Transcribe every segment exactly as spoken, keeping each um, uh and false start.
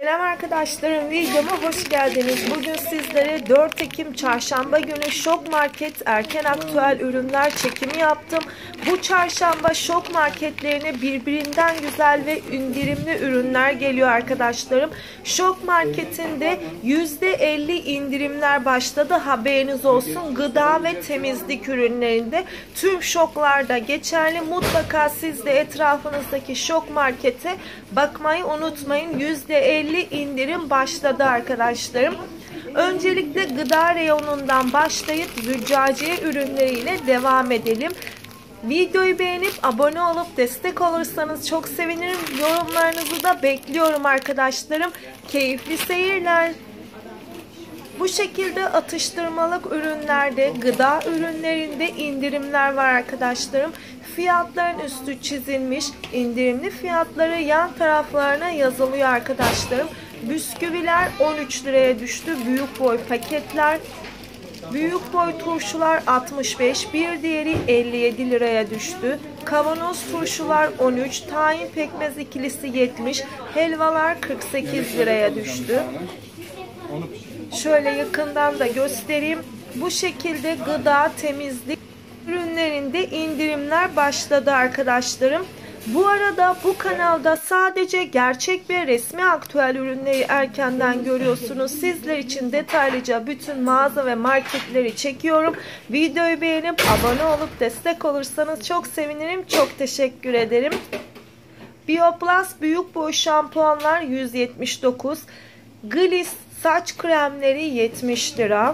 Selam arkadaşlarım, videoma hoş geldiniz. Bugün sizlere dört Ekim Çarşamba günü Şok Market erken aktüel ürünler çekimi yaptım. Bu çarşamba Şok Marketlerine birbirinden güzel ve indirimli ürünler geliyor arkadaşlarım. Şok Market'inde yüzde elli indirimler başladı, haberiniz olsun. Gıda ve temizlik ürünlerinde tüm şoklarda geçerli. Mutlaka siz de etrafınızdaki Şok Market'e bakmayı unutmayın. yüzde elli indirim başladı arkadaşlarım. Öncelikle gıda reyonundan başlayıp züccaciye ürünleriyle devam edelim. Videoyu beğenip abone olup destek olursanız çok sevinirim. Yorumlarınızı da bekliyorum arkadaşlarım. Keyifli seyirler. Bu şekilde atıştırmalık ürünlerde, gıda ürünlerinde indirimler var arkadaşlarım. Fiyatların üstü çizilmiş, indirimli fiyatları yan taraflarına yazılıyor arkadaşlarım. Bisküviler on üç liraya düştü. Büyük boy paketler, büyük boy turşular altmış beş, bir diğeri elli yedi liraya düştü. Kavanoz turşular on üç, tahin pekmez ikilisi yetmiş, helvalar kırk sekiz liraya düştü. Şöyle yakından da göstereyim. Bu şekilde gıda, temizlik ürünlerinde indirimler başladı arkadaşlarım. Bu arada bu kanalda sadece gerçek ve resmi aktüel ürünleri erkenden görüyorsunuz. Sizler için detaylıca bütün mağaza ve marketleri çekiyorum. Videoyu beğenip abone olup destek olursanız çok sevinirim. Çok teşekkür ederim. Bioplus büyük boy şampuanlar yüz yetmiş dokuz. Gliss saç kremleri yetmiş lira.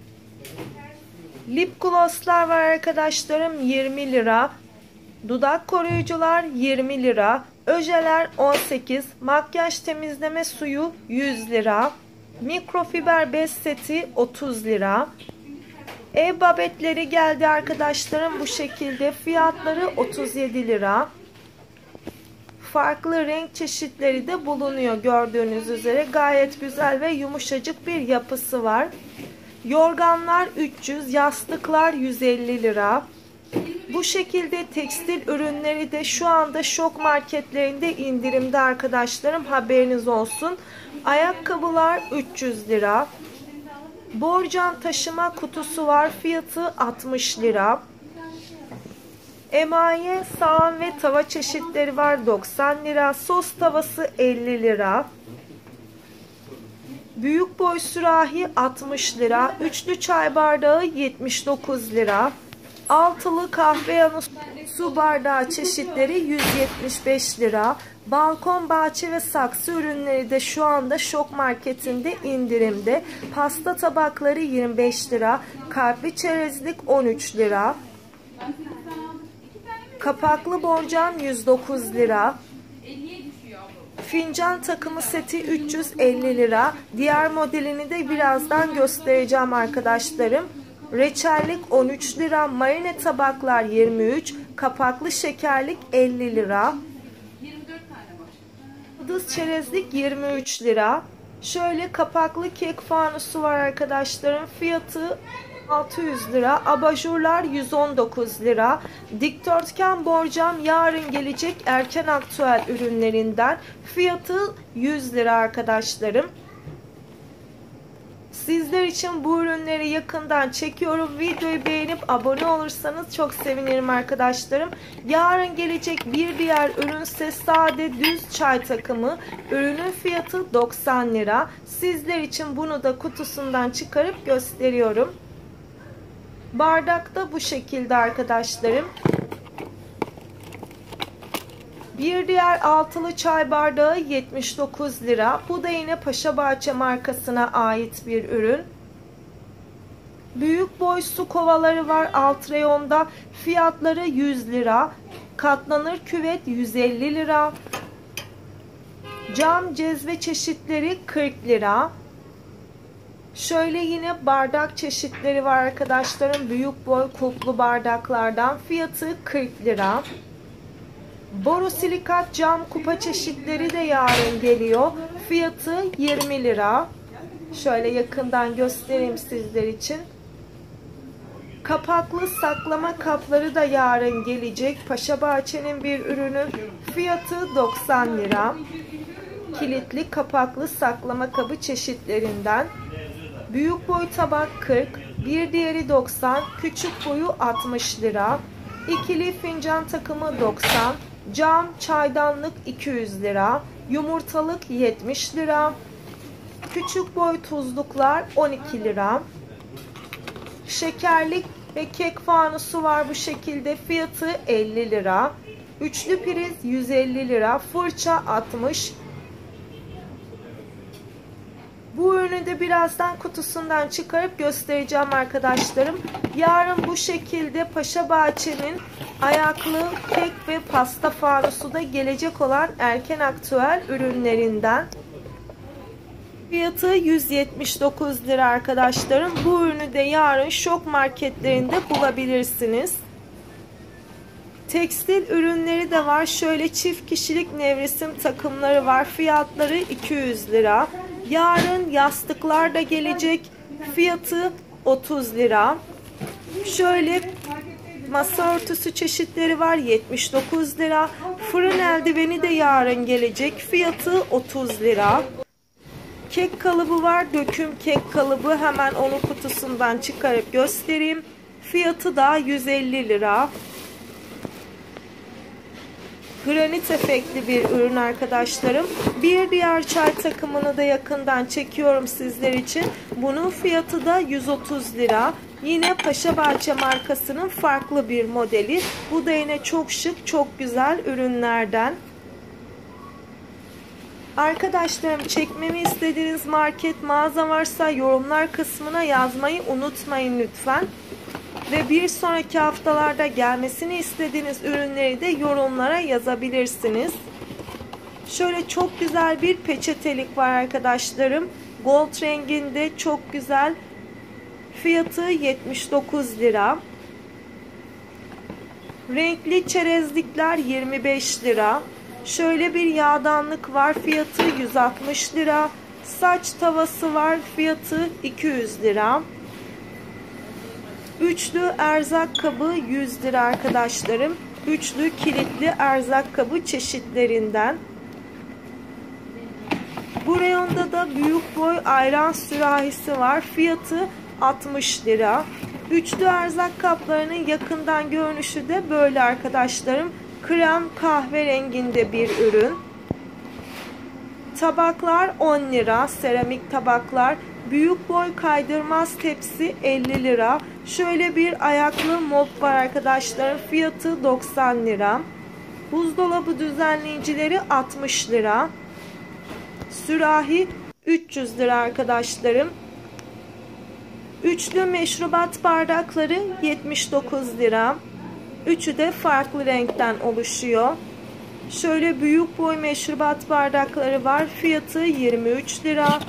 Lip glosslar var arkadaşlarım, yirmi lira. Dudak koruyucular yirmi lira. Öjeler on sekiz. Makyaj temizleme suyu yüz lira. Mikrofiber bez seti otuz lira. Ev babetleri geldi arkadaşlarım, bu şekilde fiyatları otuz yedi lira. Farklı renk çeşitleri de bulunuyor gördüğünüz üzere. Gayet güzel ve yumuşacık bir yapısı var. Yorganlar üç yüz, yastıklar yüz elli lira. Bu şekilde tekstil ürünleri de şu anda Şok Marketlerinde indirimde arkadaşlarım, haberiniz olsun. Ayakkabılar üç yüz lira. Borcam taşıma kutusu var, fiyatı altmış lira. Emaye sahan ve tava çeşitleri var, doksan lira. Sos tavası elli lira. Büyük boy sürahi altmış lira. Üçlü çay bardağı yetmiş dokuz lira. Altılı kahve yanı su bardağı çeşitleri yüz yetmiş beş lira. Balkon, bahçe ve saksı ürünleri de şu anda Şok Market'inde indirimde. Pasta tabakları yirmi beş lira. Kalpli çerezlik on üç lira. Kapaklı borcam yüz dokuz lira. Fincan takımı seti üç yüz elli lira. Diğer modelini de birazdan göstereceğim arkadaşlarım. Reçellik on üç lira. Marine tabaklar yirmi üç. Kapaklı şekerlik elli lira. Yıldız çerezlik yirmi üç lira. Şöyle kapaklı kek fanusu var arkadaşlarım. Fiyatı altı yüz lira. Abajurlar yüz on dokuz lira. Dikdörtgen borcam yarın gelecek erken aktüel ürünlerinden. Fiyatı yüz lira arkadaşlarım. Sizler için bu ürünleri yakından çekiyorum. Videoyu beğenip abone olursanız çok sevinirim arkadaşlarım. Yarın gelecek bir diğer ürünse sade düz çay takımı. Ürünün fiyatı doksan lira. Sizler için bunu da kutusundan çıkarıp gösteriyorum. Bardak da bu şekilde arkadaşlarım. Bir diğer altılı çay bardağı yetmiş dokuz lira. Bu da yine Paşabahçe markasına ait bir ürün. Büyük boy su kovaları var alt reyonda. Fiyatları yüz lira. Katlanır küvet yüz elli lira. Cam cezve çeşitleri kırk lira. Şöyle yine bardak çeşitleri var arkadaşlarım. Büyük boy kulplu bardaklardan fiyatı kırk lira. Borosilikat cam kupa çeşitleri de yarın geliyor. Fiyatı yirmi lira. Şöyle yakından göstereyim sizler için. Kapaklı saklama kapları da yarın gelecek. Paşabahçe'nin bir ürünü. Fiyatı doksan lira. kilitli kapaklı saklama kabı çeşitlerinden. Büyük boy tabak kırk, bir diğeri doksan, küçük boyu altmış lira. İkili fincan takımı doksan, cam çaydanlık iki yüz lira, yumurtalık yetmiş lira. Küçük boy tuzluklar on iki lira. Şekerlik ve kek fanusu var bu şekilde, fiyatı elli lira. Üçlü priz yüz elli lira, fırça altmış. Bu ürünü de birazdan kutusundan çıkarıp göstereceğim arkadaşlarım. Yarın bu şekilde Paşabahçe'nin ayaklı kek ve pasta fanusu da gelecek olan Erken Aktüel ürünlerinden. Fiyatı yüz yetmiş dokuz lira arkadaşlarım. Bu ürünü de yarın Şok marketlerinde bulabilirsiniz. Tekstil ürünleri de var. Şöyle çift kişilik nevresim takımları var. Fiyatları iki yüz lira. Yarın yastıklar da gelecek. Fiyatı otuz lira. Şöyle masa örtüsü çeşitleri var. yetmiş dokuz lira. Fırın eldiveni de yarın gelecek. Fiyatı otuz lira. Kek kalıbı var. Döküm kek kalıbı. Hemen onu kutusundan çıkarıp göstereyim. Fiyatı da yüz elli lira. Granit efektli bir ürün arkadaşlarım. Bir diğer çay takımını da yakından çekiyorum sizler için. Bunun fiyatı da yüz otuz lira. Yine Paşabahçe markasının farklı bir modeli. Bu da yine çok şık, çok güzel ürünlerden. Arkadaşlarım, çekmemi istediğiniz market, mağaza varsa yorumlar kısmına yazmayı unutmayın lütfen. Ve bir sonraki haftalarda gelmesini istediğiniz ürünleri de yorumlara yazabilirsiniz. Şöyle çok güzel bir peçetelik var arkadaşlarım. Gold renginde çok güzel. Fiyatı yetmiş dokuz lira. Renkli çerezlikler yirmi beş lira. Şöyle bir yağdanlık var. Fiyatı yüz altmış lira. Saç tavası var. Fiyatı iki yüz lira. Üçlü erzak kabı yüz lira arkadaşlarım. Üçlü kilitli erzak kabı çeşitlerinden. Bu reyonda da büyük boy ayran sürahisi var. Fiyatı altmış lira. Üçlü erzak kaplarının yakından görünüşü de böyle arkadaşlarım. Krem kahve renginde bir ürün. Tabaklar on lira. Seramik tabaklar. Büyük boy kaydırmaz tepsi elli lira. Şöyle bir ayaklı mop var arkadaşlar. Fiyatı doksan lira. Buzdolabı düzenleyicileri altmış lira. Sürahi üç yüz lira arkadaşlarım. Üçlü meşrubat bardakları yetmiş dokuz lira. Üçü de farklı renkten oluşuyor. Şöyle büyük boy meşrubat bardakları var. Fiyatı yirmi üç lira.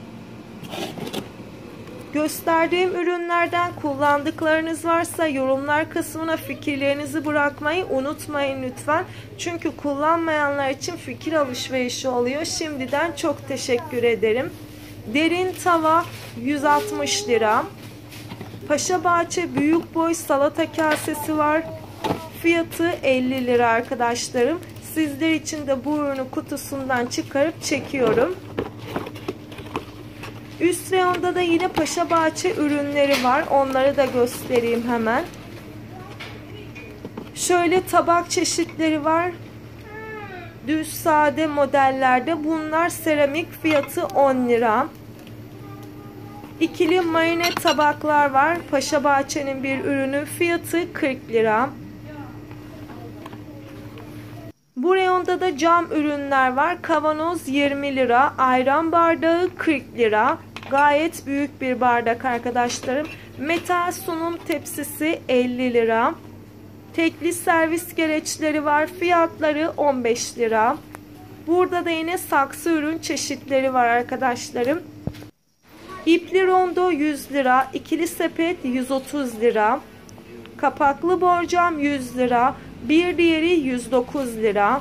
Gösterdiğim ürünlerden kullandıklarınız varsa yorumlar kısmına fikirlerinizi bırakmayı unutmayın lütfen. Çünkü kullanmayanlar için fikir alışverişi oluyor. Şimdiden çok teşekkür ederim. Derin tava yüz altmış lira. Paşabahçe büyük boy salata kasesi var. Fiyatı elli lira arkadaşlarım. Sizler için de bu ürünü kutusundan çıkarıp çekiyorum. Üst reyonda da yine Paşabahçe ürünleri var. Onları da göstereyim hemen. Şöyle tabak çeşitleri var. Düz sade modellerde. Bunlar seramik, fiyatı on lira. İkili marine tabaklar var. Paşabahçe'nin bir ürünü. Fiyatı kırk lira. Bu reyonda da cam ürünler var. Kavanoz yirmi lira. Ayran bardağı kırk lira. Gayet büyük bir bardak arkadaşlarım. Metal sunum tepsisi elli lira. Tekli servis gereçleri var. Fiyatları on beş lira. Burada da yine saksı ürün çeşitleri var arkadaşlarım. İpli rondo yüz lira. İkili sepet yüz otuz lira. Kapaklı borcam yüz lira. Bir diğeri yüz dokuz lira.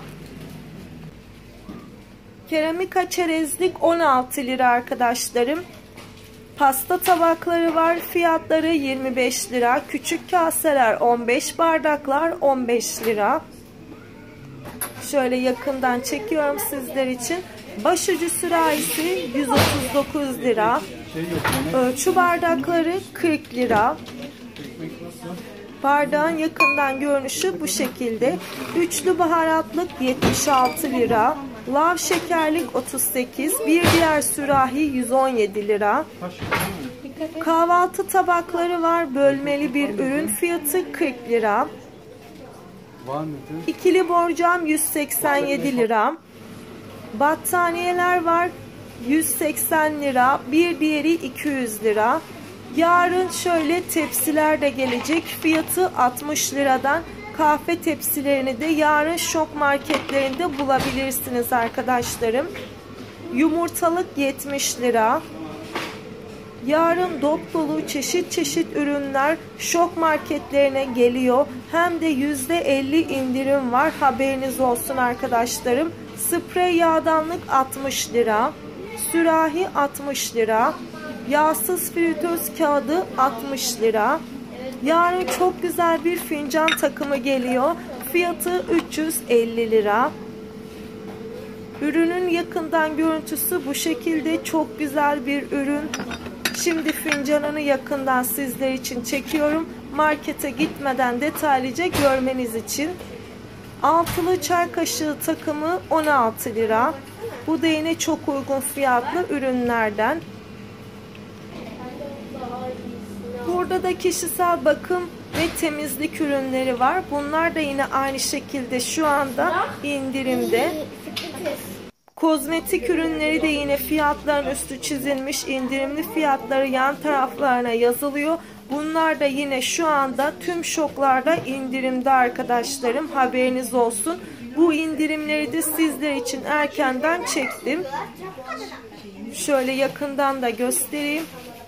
Keramika çerezlik on altı lira arkadaşlarım. Pasta tabakları var. Fiyatları yirmi beş lira. Küçük kaseler on beş, bardaklar on beş lira. Şöyle yakından çekiyorum sizler için. Başucu sürahisi yüz otuz dokuz lira. Ölçü bardakları kırk lira. Bardağın yakından görünüşü bu şekilde. Üçlü baharatlık yetmiş altı lira. Lav şekerlik otuz sekiz. Bir diğer sürahi yüz on yedi lira. Kahvaltı tabakları var. Bölmeli bir ürün, fiyatı kırk lira. İkili borcam yüz seksen yedi lira. Battaniyeler var. yüz seksen lira. Bir diğeri iki yüz lira. Yarın şöyle tepsiler de gelecek. Fiyatı altmış liradan. Kahve tepsilerini de yarın şok marketlerinde bulabilirsiniz arkadaşlarım. Yumurtalık yetmiş lira. Yarın dop dolu çeşit çeşit ürünler şok marketlerine geliyor. Hem de yüzde elli indirim var. Haberiniz olsun arkadaşlarım. Sprey yağdanlık altmış lira. Sürahi altmış lira. Yağsız fritöz kağıdı altmış lira. Yarın çok güzel bir fincan takımı geliyor. Fiyatı üç yüz elli lira. Ürünün yakından görüntüsü bu şekilde, çok güzel bir ürün. Şimdi fincanını yakından sizler için çekiyorum. Markete gitmeden detaylıca görmeniz için. Altılı çay kaşığı takımı on altı lira. Bu da yine çok uygun fiyatlı ürünlerden. Burada da kişisel bakım ve temizlik ürünleri var. Bunlar da yine aynı şekilde şu anda indirimde. Kozmetik ürünleri de yine fiyatların üstü çizilmiş, indirimli fiyatları yan taraflarına yazılıyor. Bunlar da yine şu anda tüm şoklarda indirimde arkadaşlarım, haberiniz olsun. Bu indirimleri de sizler için erkenden çektim. Şöyle yakından da göstereyim.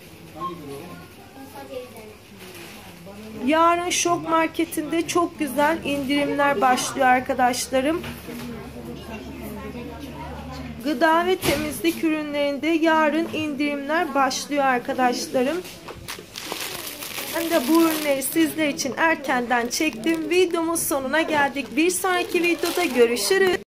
Yarın şok marketinde çok güzel indirimler başlıyor arkadaşlarım. Gıda ve temizlik ürünlerinde yarın indirimler başlıyor arkadaşlarım. Ben de bu ürünleri sizler için erkenden çektim. Videomun sonuna geldik. Bir sonraki videoda görüşürüz.